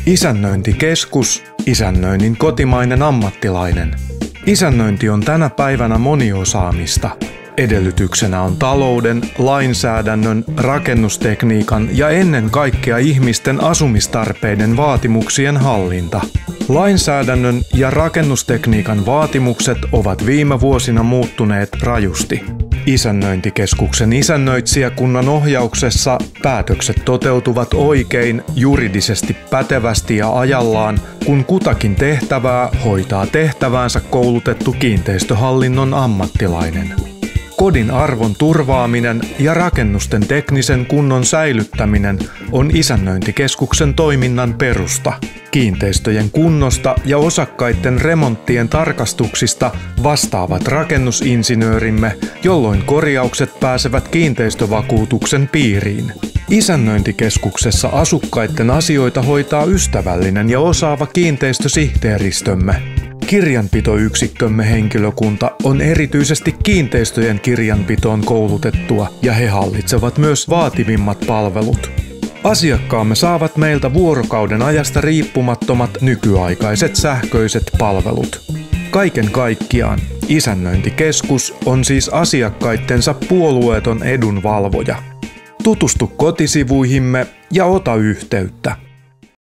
Isännöintikeskus, isännöinnin kotimainen ammattilainen. Isännöinti on tänä päivänä moniosaamista. Edellytyksenä on talouden, lainsäädännön, rakennustekniikan ja ennen kaikkea ihmisten asumistarpeiden vaatimuksien hallinta. Lainsäädännön ja rakennustekniikan vaatimukset ovat viime vuosina muuttuneet rajusti. Isännöintikeskuksen isännöitsijäkunnan ohjauksessa päätökset toteutuvat oikein, juridisesti pätevästi ja ajallaan, kun kutakin tehtävää hoitaa tehtäväänsä koulutettu kiinteistöhallinnon ammattilainen. Kodin arvon turvaaminen ja rakennusten teknisen kunnon säilyttäminen on isännöintikeskuksen toiminnan perusta. Kiinteistöjen kunnosta ja osakkaiden remonttien tarkastuksista vastaavat rakennusinsinöörimme, jolloin korjaukset pääsevät kiinteistövakuutuksen piiriin. Isännöintikeskuksessa asukkaiden asioita hoitaa ystävällinen ja osaava kiinteistösihteeristömme. Kirjanpitoyksikkömme henkilökunta on erityisesti kiinteistöjen kirjanpitoon koulutettua ja he hallitsevat myös vaativimmat palvelut. Asiakkaamme saavat meiltä vuorokauden ajasta riippumattomat nykyaikaiset sähköiset palvelut. Kaiken kaikkiaan isännöintikeskus on siis asiakkaittensa puolueeton edunvalvoja. Tutustu kotisivuihimme ja ota yhteyttä.